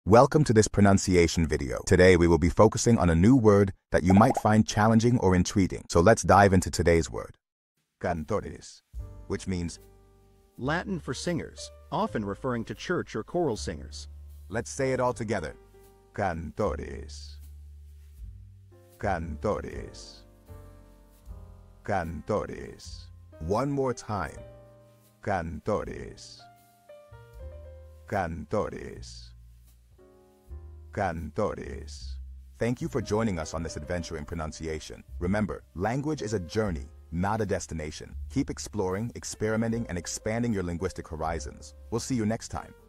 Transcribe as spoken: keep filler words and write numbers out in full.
Welcome to this pronunciation video. Today we will be focusing on a new word that you might find challenging or intriguing. So let's dive into today's word. Cantores, which means Latin for singers, often referring to church or choral singers. let's say it all together. Cantores. Cantores. Cantores. One more time. Cantores. Cantores. Cantores. Thank you for joining us on this adventure in pronunciation. Remember, language is a journey, not a destination. Keep exploring, experimenting, and expanding your linguistic horizons. We'll see you next time.